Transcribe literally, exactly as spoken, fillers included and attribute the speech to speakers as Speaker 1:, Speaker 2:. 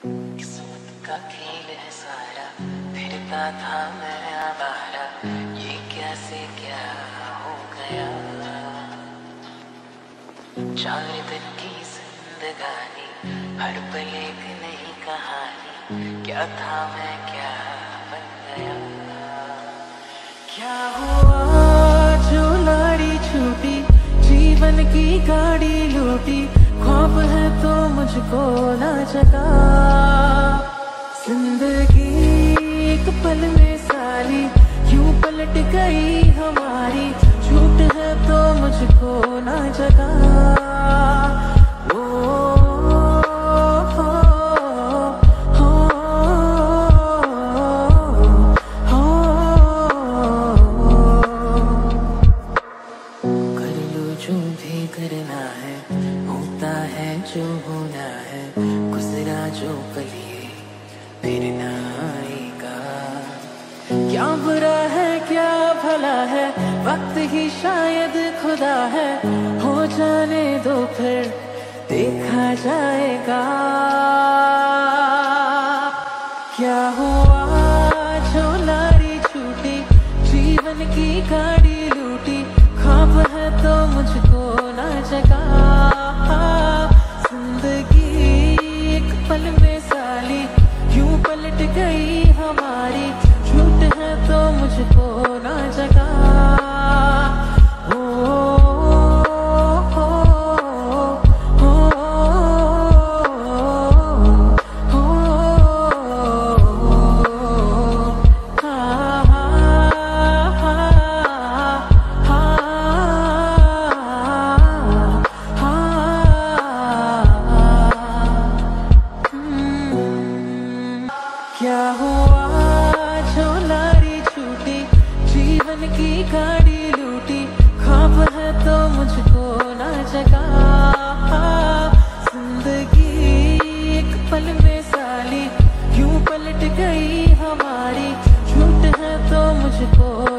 Speaker 1: किस्मत का खेल है सारा, फिरता था मैं आवारा, ये कैसे क्या हो गया। चार दिन की जिंदगानी, हर पल एक नई कहानी, क्या था मैं क्या बन गया। क्या हुआ जो लाड़ी छूटी, जीवन की गाड़ी लूटी, ख्वाब है तो मुझको ना जगा। जिंदगी एक पल में साली यूं पलट गई हमारी, झूठ है तो मुझको ना जगा। ओ, हो, हो, हो, कर लो जो भी करना है, होता है जो होना है, गुजरा जो कल ये फिर ना आएगा। क्या बुरा है क्या भला है, वक्त ही शायद खुदा है, हो जाने दो फिर देखा जाएगा। क्या हुआ जो लाड़ी छूटी, जीवन की गाड़ी लूटी, ख्वाब है तो मुझको ना जगा। जिंदगी एक पल में साली यूं पलट गई हमारी, झूठ है तो मुझको ना जगा। ओ, हो, हो, हो, हा, हा, हा, हा, हम्म। क्या हुआ जो लाड़ी छूटी, जीवन की गाड़ी लूटी, ख्वाब है तो मुझको ना जगा। जिंदगी एक पल में साली यूं पलट गई हमारी, झूठ है तो मुझको